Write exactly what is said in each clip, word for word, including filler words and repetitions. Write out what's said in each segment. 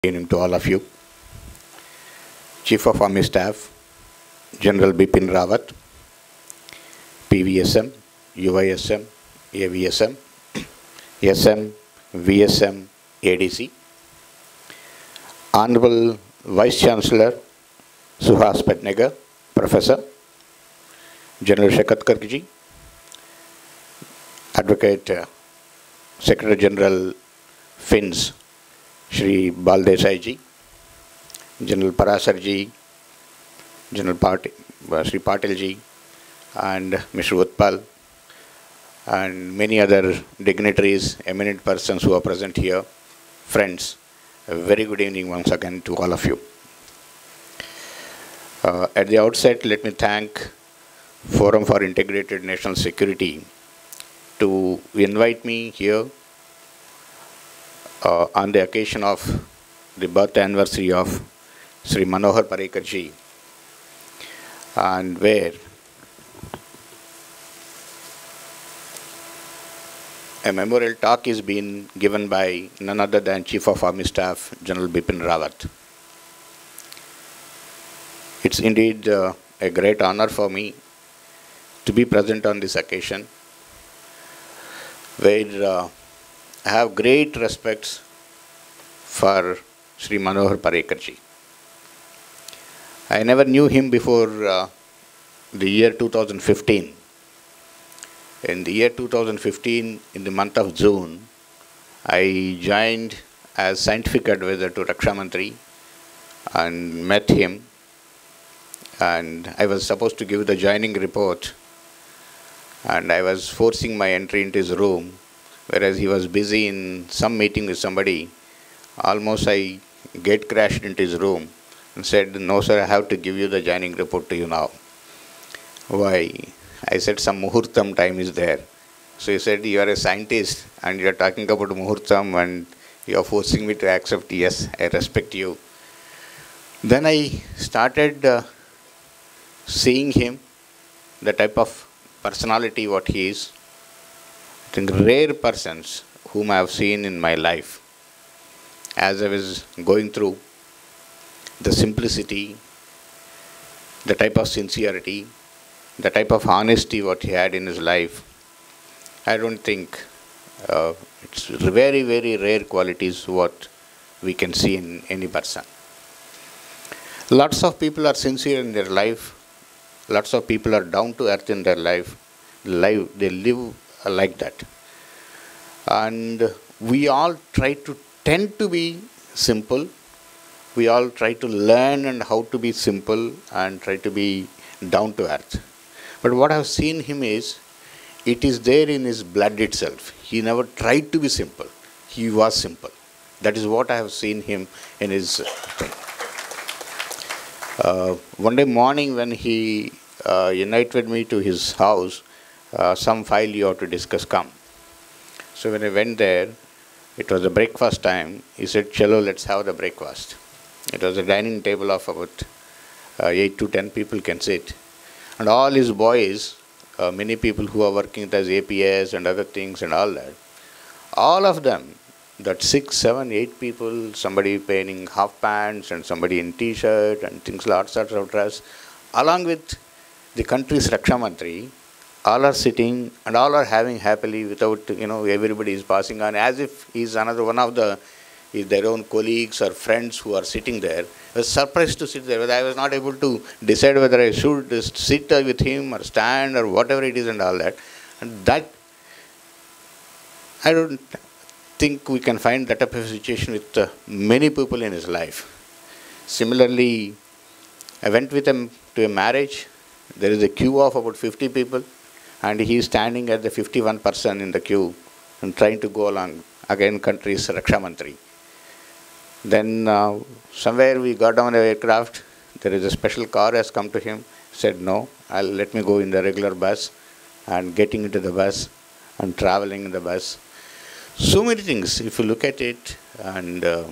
Evening to all of you. Chief of Army Staff, General Bipin Rawat, P V S M, U I S M, A V S M, S M, V S M, A D C, Honorable Vice Chancellor Suhas Patnagar, Professor, General Shakatkar ji, Advocate uh, Secretary General Finns, Shri Baldesai ji, General Parasar ji, General Patil, uh, Shri Patil ji, and Mister Utpal, and many other dignitaries, eminent persons who are present here, friends. A very good evening once again to all of you. Uh, at the outset, let me thank Forum for Integrated National Security to invite me here uh, on the occasion of the birth anniversary of Sri Manohar Parrikar ji, and where a memorial talk is being given by none other than Chief of Army Staff, General Bipin Rawat. It's indeed uh, a great honor for me to be present on this occasion, where uh, I have great respects for Sri Manohar Parrikar ji. I never knew him before uh, the year two thousand fifteen. In the year two thousand fifteen, in the month of June, I joined as scientific advisor to Raksha Mantri and met him, and I was supposed to give the joining report, and I was forcing my entry into his room, whereas he was busy in some meeting with somebody. Almost I gate crashed into his room and said, "No sir, I have to give you the joining report to you now." Why? I said, "Some muhurtam time is there." So he said, "You are a scientist and you are talking about muhurtam and you are forcing me to accept." Yes, I respect you. Then I started uh, seeing him, the type of personality what he is. I think rare persons whom I have seen in my life. As I was going through the simplicity, the type of sincerity, the type of honesty what he had in his life, I don't think uh, it's very, very rare qualities what we can see in any person. Lots of people are sincere in their life. Lots of people are down to earth in their life. Live, they live like that. And we all try to tend to be simple. We all try to learn and how to be simple and try to be down to earth. But what I've seen him is, it is there in his blood itself. He never tried to be simple. He was simple. That is what I have seen him in his thing. Uh, one day morning when he uh, invited me to his house, uh, some file you have to discuss, come. So when I went there, it was the breakfast time. He said, "Chalo, let's have the breakfast." It was a dining table of about uh, eight to ten people can sit. And all his boys, uh, many people who are working as A P S and other things and all that, all of them, that six, seven, eight people, somebody wearing half pants and somebody in t-shirt and things, lots of dress, along with the country's Raksha Mantri, all are sitting and all are having happily without, you know, everybody is passing on as if he's another one of the, is their own colleagues or friends who are sitting there. I was surprised to sit there, but I was not able to decide whether I should sit with him or stand or whatever it is and all that. And that, I don't think we can find that type of situation with uh, many people in his life. Similarly, I went with him to a marriage. There is a queue of about fifty people, and he is standing at the fifty-first person in the queue and trying to go along. Again, country's Raksha Mantri. Then uh, somewhere we got on the aircraft. There is a special car has come to him. Said, "No, I'll let me go in the regular bus," and getting into the bus and traveling in the bus. So many things, if you look at it, and uh,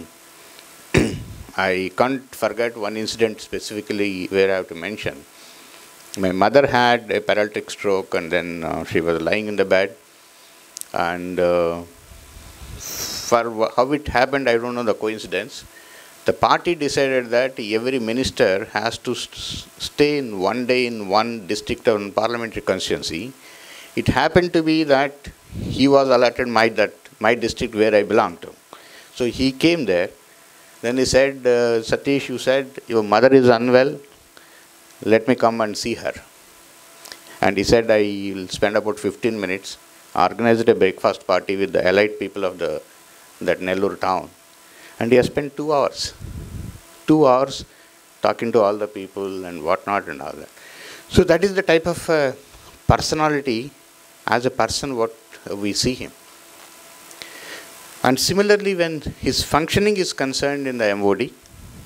I can't forget one incident specifically where I have to mention. My mother had a paralytic stroke, and then uh, she was lying in the bed, and uh, for how it happened, I don't know the coincidence. The party decided that every minister has to st stay in one day in one district or parliamentary constituency. It happened to be that he was allotted my, that, my district where I belong to. So he came there. Then he said, uh, Satheesh, you said your mother is unwell. Let me come and see her. And he said, I will spend about fifteen minutes, organized a breakfast party with the elite people of the, that Nellore town. And he has spent two hours. Two hours talking to all the people and whatnot and all that. So that is the type of uh, personality as a person what we see him. And similarly, when his functioning is concerned in the M O D,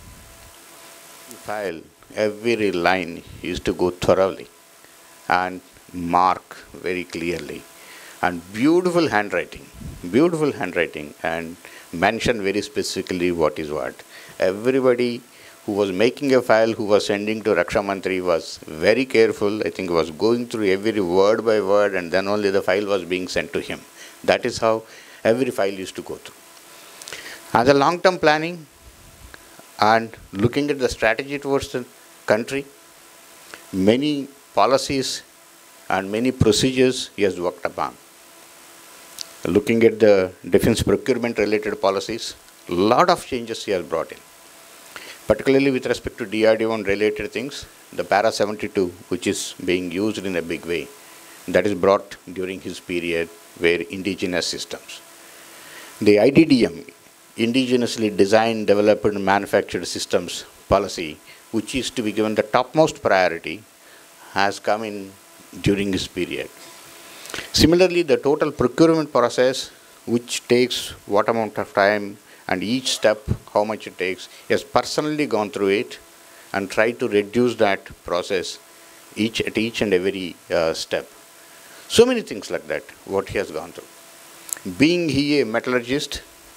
file, every line he used to go thoroughly and mark very clearly. And beautiful handwriting, beautiful handwriting, and mention very specifically what is what. Everybody who was making a file, who was sending to Raksha Mantri, was very careful. I think was going through every word by word, and then only the file was being sent to him. That is how every file used to go through. As a long-term planning and looking at the strategy towards the country, many policies and many procedures he has worked upon. Looking at the defense procurement related policies, a lot of changes he has brought in. Particularly with respect to D R D O and related things, the Para seventy-two, which is being used in a big way, that is brought during his period where indigenous systems. The I D D M, indigenously designed, developed and manufactured systems policy, which is to be given the topmost priority, has come in during this period. Similarly, the total procurement process, which takes what amount of time and each step, how much it takes, he has personally gone through it and tried to reduce that process each at each and every uh, step. So many things like that, what he has gone through. Being he a metallurgist,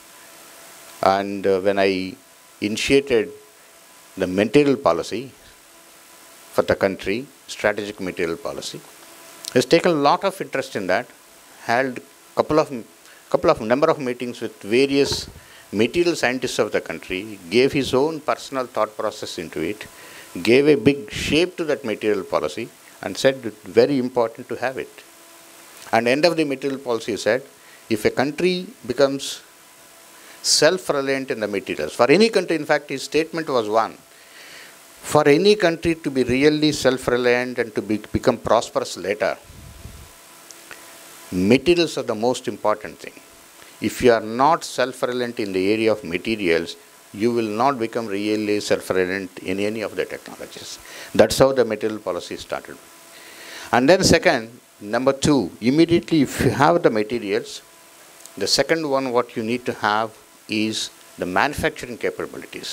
and uh, when I initiated the material policy for the country, strategic material policy, he has taken a lot of interest in that, held couple of couple of number of meetings with various material scientists of the country, gave his own personal thought process into it, gave a big shape to that material policy, and said it's very important to have it. And end of the material policy he said, if a country becomes self-reliant in the materials, for any country, in fact his statement was one, for any country to be really self-reliant and to be, become prosperous later, materials are the most important thing. If you are not self-reliant in the area of materials, you will not become really self-reliant in any of the technologies. That's how the material policy started. And then second, number two, immediately if you have the materials, the second one what you need to have is the manufacturing capabilities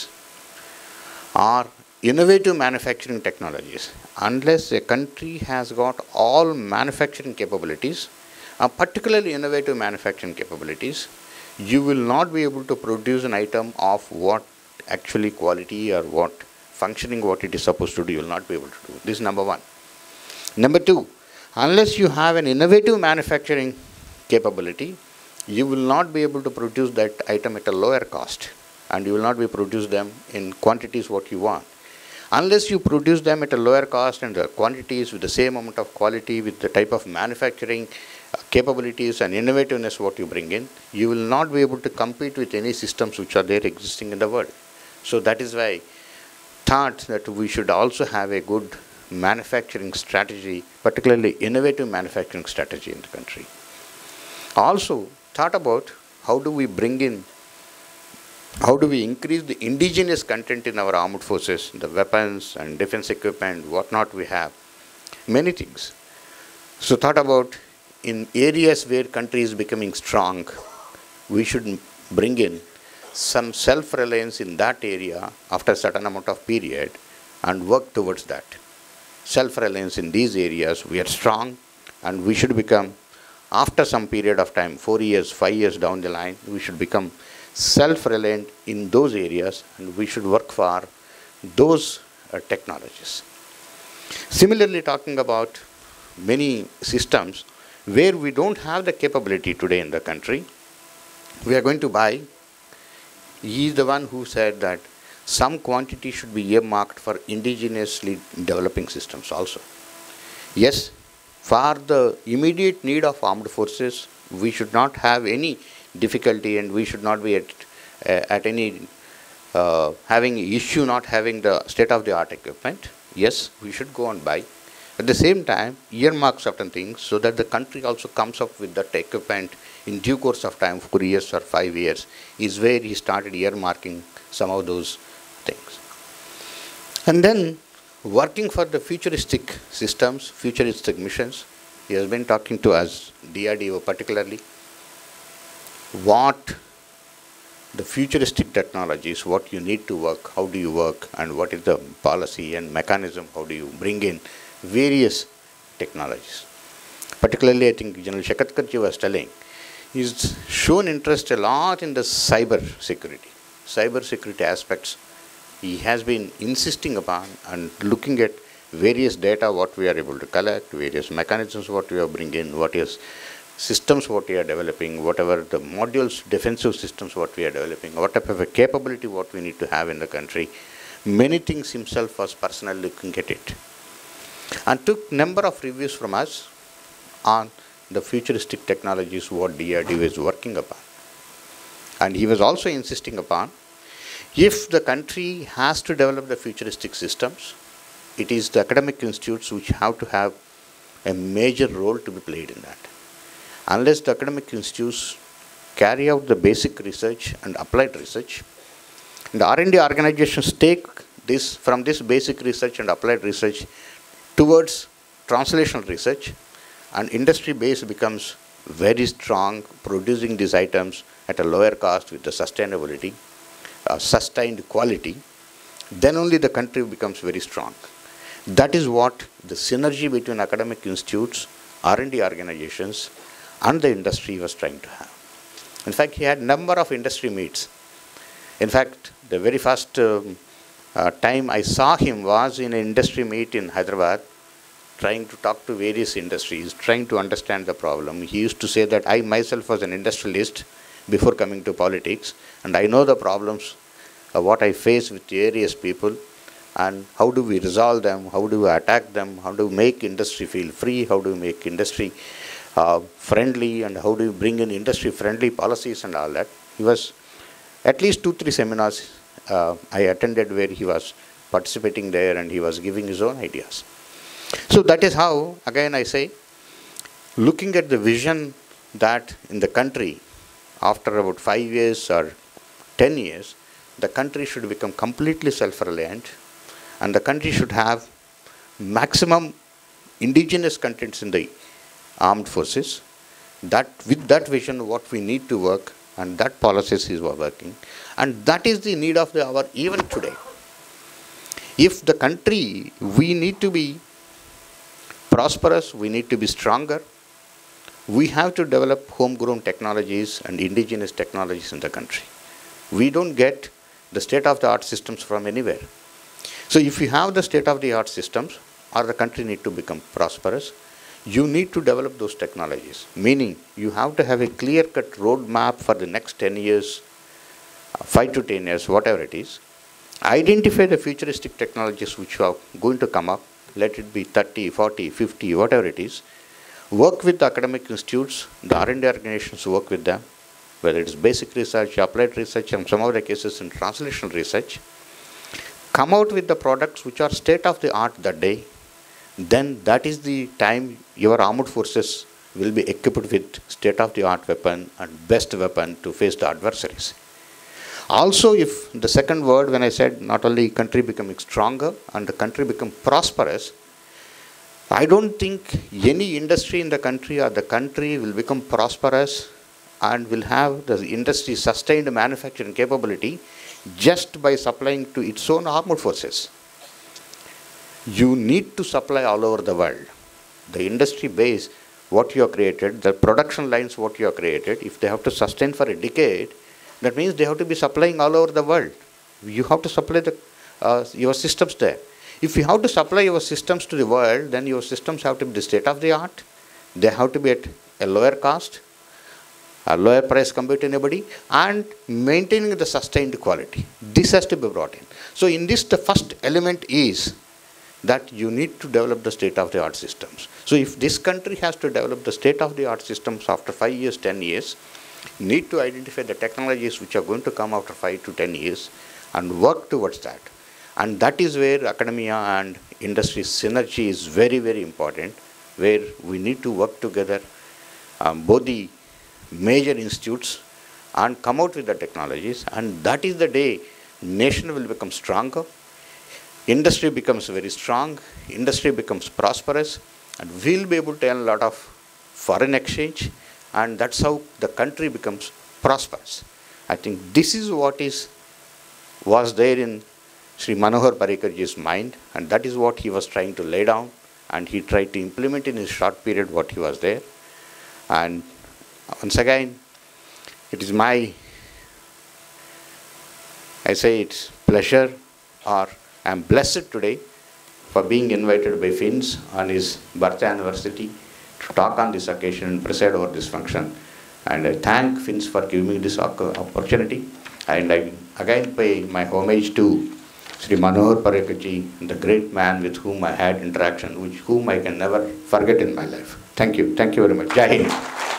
or innovative manufacturing technologies. Unless a country has got all manufacturing capabilities, uh, particularly innovative manufacturing capabilities, you will not be able to produce an item of what actually quality or what functioning what it is supposed to do. You will not be able to do. This is number one. Number two, unless you have an innovative manufacturing capability, you will not be able to produce that item at a lower cost, and you will not be produce them in quantities what you want. Unless you produce them at a lower cost and the quantities with the same amount of quality, with the type of manufacturing capabilities and innovativeness what you bring in, you will not be able to compete with any systems which are there existing in the world. So that is why I thought that we should also have a good manufacturing strategy, particularly innovative manufacturing strategy in the country. Also thought about how do we bring in, how do we increase the indigenous content in our armed forces, the weapons and defense equipment, whatnot we have, many things. So thought about in areas where country is becoming strong, we should bring in some self-reliance in that area after a certain amount of period and work towards that. Self-reliance in these areas, we are strong and we should become, after some period of time, four years, five years down the line, we should become self-reliant in those areas and we should work for those uh, technologies. Similarly, talking about many systems where we don't have the capability today in the country, we are going to buy. He is the one who said that some quantity should be earmarked for indigenously developing systems also. Yes, for the immediate need of armed forces, we should not have any difficulty, and we should not be at, uh, at any uh, having issue not having the state-of-the-art equipment. Yes, we should go and buy. At the same time, earmark certain things so that the country also comes up with that equipment in due course of time, four years or five years, is where he started earmarking some of those things. And then working for the futuristic systems, futuristic missions, he has been talking to us, D R D O particularly, what the futuristic technologies, what you need to work, how do you work, and what is the policy and mechanism, how do you bring in various technologies. Particularly, I think General Shakatkarji was telling, he's shown interest a lot in the cyber security. Cyber security aspects, he has been insisting upon and looking at various data, what we are able to collect, various mechanisms, what we are bringing in, what is systems, what we are developing, whatever the modules, defensive systems, what we are developing, what type of a capability, what we need to have in the country. Many things himself was personally looking at it. And took number of reviews from us on the futuristic technologies what D R D O is working upon. And he was also insisting upon, if the country has to develop the futuristic systems, it is the academic institutes which have to have a major role to be played in that. Unless the academic institutes carry out the basic research and applied research, the R and D organizations take this from this basic research and applied research towards translational research, and industry base becomes very strong, producing these items at a lower cost with the sustainability, uh, sustained quality, then only the country becomes very strong. That is what the synergy between academic institutes, R and D organizations, and the industry was trying to have. In fact, he had number of industry meets. In fact, the very first um, uh, time I saw him was in an industry meet in Hyderabad, trying to talk to various industries, trying to understand the problem. He used to say that I myself was an industrialist before coming to politics, and I know the problems, uh, what I face with various people, and how do we resolve them, how do we attack them, how do we make industry feel free, how do we make industry uh, friendly, and how do we bring in industry friendly policies and all that. He was at least two, three seminars uh, I attended where he was participating there and he was giving his own ideas. So that is how, again I say, looking at the vision that in the country, after about five years or ten years, the country should become completely self-reliant, and the country should have maximum indigenous contents in the armed forces. That with that vision, what we need to work, and that policies is working, and that is the need of the hour even today. If the country, we need to be prosperous, we need to be stronger, we have to develop homegrown technologies and indigenous technologies in the country. We don't get the state-of-the-art systems from anywhere. So if you have the state-of-the-art systems, or the country need to become prosperous, you need to develop those technologies. Meaning, you have to have a clear-cut roadmap for the next ten years, five to ten years, whatever it is. Identify the futuristic technologies which are going to come up. Let it be thirty, forty, fifty, whatever it is. Work with the academic institutes, the R and D organizations work with them, whether it is basic research, applied research, and some of the cases in translational research. Come out with the products which are state-of-the-art that day. Then that is the time your armed forces will be equipped with state-of-the-art weapon and best weapon to face the adversaries. Also, if the second word, when I said not only country becoming stronger and the country become prosperous, I don't think any industry in the country or the country will become prosperous and will have the industry sustained manufacturing capability just by supplying to its own armed forces. You need to supply all over the world. The industry base, what you have created, the production lines, what you have created, if they have to sustain for a decade, that means they have to be supplying all over the world. You have to supply the, uh, your systems there. If you have to supply your systems to the world, then your systems have to be the state of the art. They have to be at a lower cost. a lower price compared to anybody, and maintaining the sustained quality. This has to be brought in. So in this, the first element is that you need to develop the state-of-the-art systems. So if this country has to develop the state-of-the-art systems after five years, ten years, need to identify the technologies which are going to come after five to ten years and work towards that. And that is where academia and industry synergy is very, very important, where we need to work together, um, both the major institutes, and come out with the technologies. And that is the day nation will become stronger, industry becomes very strong, industry becomes prosperous, and we'll be able to earn a lot of foreign exchange, and that's how the country becomes prosperous. I think this is what is was there in Sri Manohar Parrikar's mind, and that is what he was trying to lay down, and he tried to implement in his short period what he was there. And once again, it is my, I say it's pleasure, or I am blessed today for being invited by Fins on his birthday anniversary to talk on this occasion and preside over this function. And I thank Fins for giving me this opportunity. And I again pay my homage to Sri Manohar Parrikar, the great man with whom I had interaction, which whom I can never forget in my life. Thank you. Thank you very much. Jai Hind.